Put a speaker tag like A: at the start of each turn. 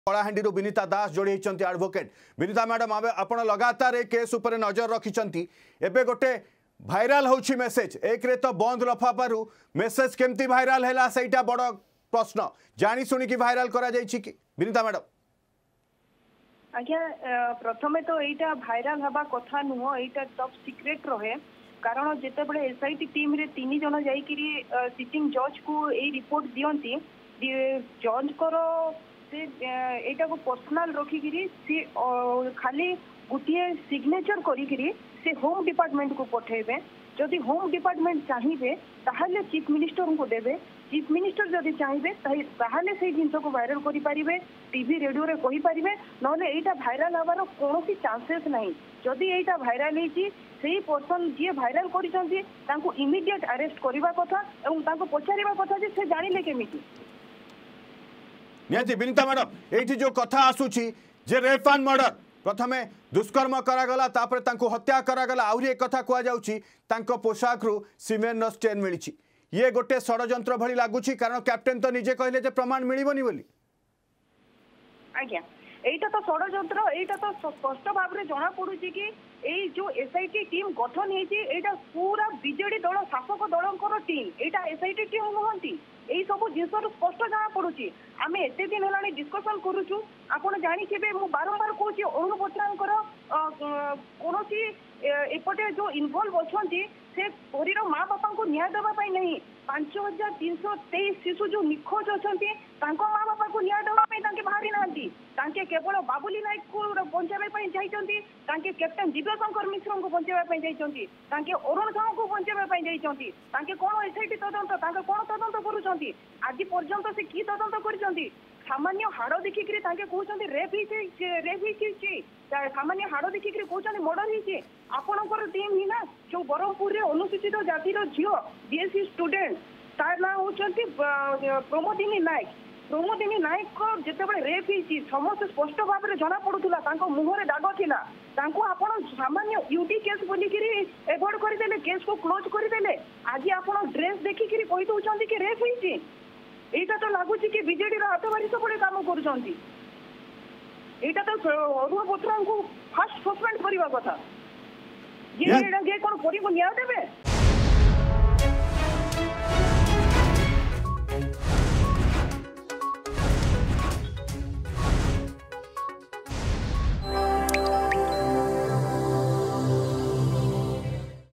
A: कलाहांडी विनीता दास जोड़ी होती advocate Vinita madam आप लगातार ए केस उपर नजर रखिंट एबे गोटे भाइराल होची मेसेज एक रे तो बंद लफाफारू मेसेज केमती भाइराल है सहीटा बड़ प्रश्न जानी शुणी कि भाइराल करा जायछि कि विनीता मैडम
B: आज्ञा प्रथमे तो एटा भाइराल हवा कथा नुह एटा टॉप सीक्रेट रहे कारण जिते बड़े एसआईटी टीम रे 3 जन जाइकिरी सिटिंग जज को ए रिपोर्ट दियंती जज करो से एटा को पर्सनल रखिकिरी से खाली गुटिए सिग्नेचर करिकिरी से होम डिपार्टमेंट को पठेबे जदि होम डिपार्टमेंट चाहिए ताहले चीफ मिनिस्टर को देबे चीफ मिनिस्टर जदि चाहिए ताहले से जिनस को वायरल करि परिबे टीवी रेडियो रे कहि परिबे नले एटा भाइराल हवार कोनोसी चांसेस नहीं जदि एटा भाइराल हेची सेही पर्सन जे भाइराल करिसंती तांको इमीडिएट अरेस्ट करबा कथा एवं तांको पचारिबा कथा जे से जानिले केमिति
A: निहाती विनीता मैडम एठी जो कथा आसुची जे रेप एंड मर्डर प्रथमे दुष्कर्म करागला तापर तांको हत्या करागला आउरी एक कथा कुआ जाउची तांको पोशाक रु सीमेंट स्टेन मिलिची ये गोटे षडयंत्र भली लागुची कारण कैप्टेन तो निजे कहले जे प्रमाण मिलिबनी बोली
B: आज्ञा एटा तो षडयंत्र एटा तो स्पष्ट भाव रे जना पडुची कि एई जो एसआईटी टीम गठन हेची एटा पूरा बीजेडी दल शासक दलंकर टीम एटा एसआईटी टीम नहंती एई सब जिनसर स्पष्ट जना पडुची आमे एते दिन हेलानी डिस्कशन करूछु आपण जानि छबे मु बारंबार कहूची अरुण बत्रांकर कोनोसी एपटे जो इन्वॉल्व अछंती से पोरीर माँ बापा को न्याय देवा पाई नहीं 5323 शिशु जो निखोज अछंती तांको माँ बापा को न्याय देवा पाई तांके बाहरी नांती तांके केवल बाबुली नायक को बंचावे पाई जाइचंती तांके कैप्टन दिव्यशंकर मिश्र को बंचावे पाई जाइचंती तांके अरुण साहू को बंचावे पाई जाइचंती तांके कोन एसआईटी तदंत तांके कोन तदंत करूचंती आज पर्यंत से की तदंत करिसंती सामान्य हाड़ देखिक कहते रेप सामान्य हाड़ देखिक कहते मर्डर होकर टीम ही ना जो ब्रह्मपुर अनुसूचित जातिर झील बीएससी स्टूडेंट तार ना होती प्रमोदिनी नायक को जिते बड़े रेप होती समस्त स्पष्ट भाव में जना पड़ूला मुहर दाग थिला आपण सामान्य यूटी केस बोलिक एभोड करदे केस को क्लोज करदे आज आप ड्रेस देखिक कही दौरान कि रेप होती एटा तो लगुच कि बीजेडी हाथ बारी सबड़े काम करुँच एटा तो अरुण बोथरा को फास्ट सस्पेंड करवा कथा ये कौन न्याय देवे।